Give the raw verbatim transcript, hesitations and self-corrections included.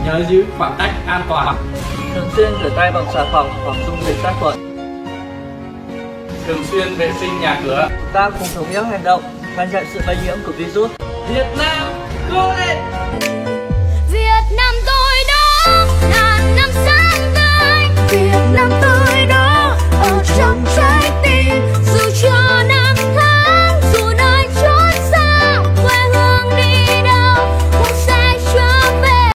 nhớ giữ khoảng cách an toàn. Thường xuyên rửa tay bằng xà phòng hoặc dung dịch sát khuẩn. Thường xuyên vệ sinh nhà cửa. Chúng ta cùng thống nhất hành động ngăn chặn sự lây nhiễm của virus. Việt Nam, cố lên!